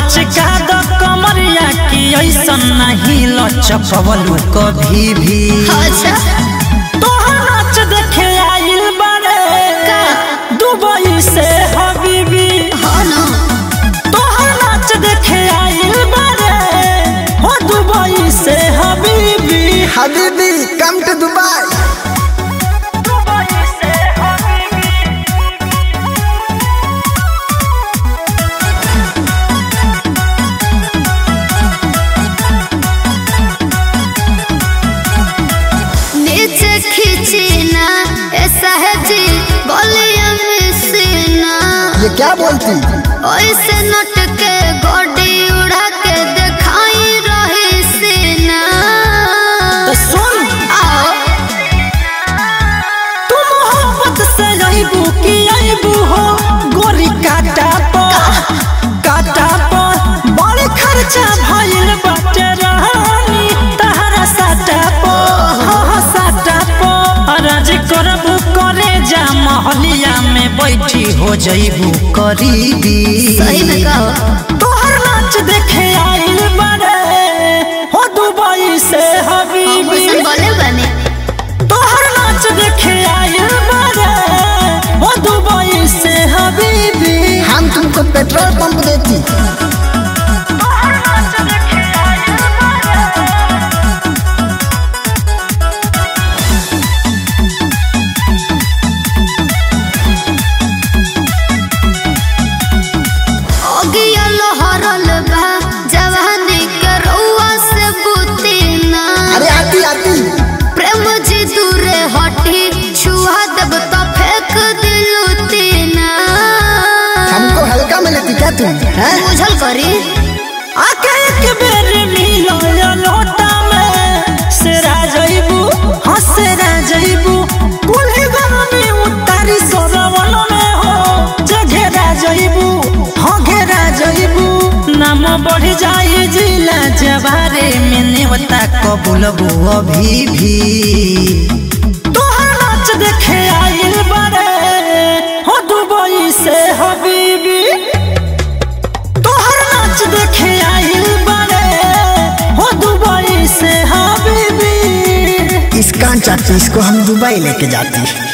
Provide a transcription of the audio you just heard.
लचका द कमरिया की ऐसन नहीं लचकवलू कभी भी। अच्छा तोहर नाच देखे आइल बारे दुबई से हबीबी। हाँ ना तोहर नाच देखे आइल बारे हो दुबई से हबीबी। हबीबी कम टू दुबई। ये क्या बोलती? ऐसे नोट के गोडी उड़ा के दिखाई रही सीना। तो सुन आओ तू मोहब्बत से आइबू की आइबू हो गोरी काटा पर बड़े खर्चा भइल बाटे रानी तहरा साटा पर राज करबू करे जा महलिया में बैठी हो जइबू करीबी। सही में कहो तोहर नाच देखे आइल बारे हो दुबई से हबीबी। बोले बने तोहर नाच देखे आइल बारे हो दुबई से हबीबी। हम तुमको पेट्रोल पंप देती। बुझल करी आके एक बेर मिलो लोटा में सेरा जइबू हसेरा जइबू कुल्ही गरमी उतारी सोरवन में हो जघेरा जइबू हो घेरा जइबू नाम बढ़ जाई जिला जवारे में नेवता कबूलबू अभी भी। तोहर नाच देखे आइल बारे हो दुबई से हबीबी। देखे आइल बारे हो दुबई से हबीबी। इस कांचा पीस को हम दुबई लेके जाती।